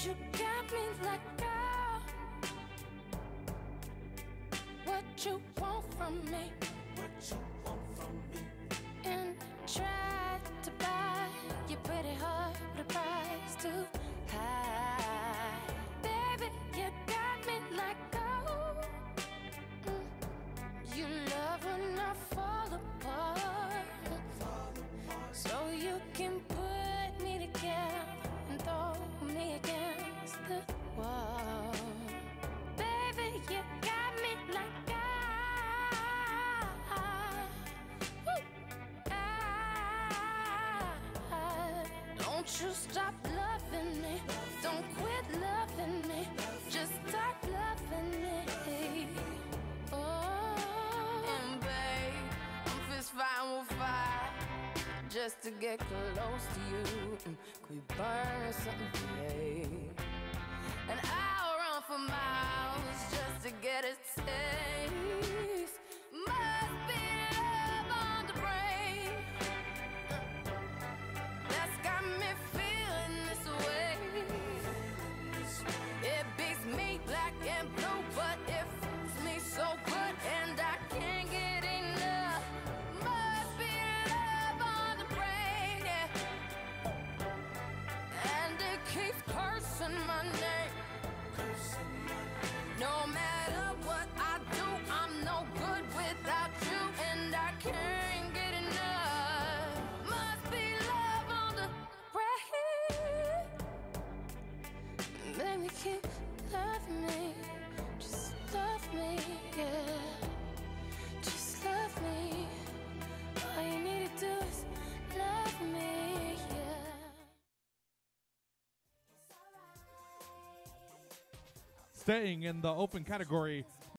You got me like, oh, what you want from me? What you want from me? And try to buy your pretty heart with a price too high. Baby, you got me like, oh, you love when I fall apart, so you can put me together and throw me against the wall. Baby, you got me like, don't you stop loving me, don't quit loving me, just start loving me. Oh, and babe, I'm fist fighting with fire just to get close to you. Could we burn something today? And I'll run for miles just to get a taste. Must be love on the brain that's got me feeling this way. It beats me black and blue, but it fools me so good, and I can't get enough. Must be love on the brain, yeah. And it keeps cursing my name. No matter what I do, I'm no good without you, and I can't get enough. Must be love on the brain. Baby, keep loving me, just love me, yeah. Just love me. All you need to do is love me, yeah. Staying in the open category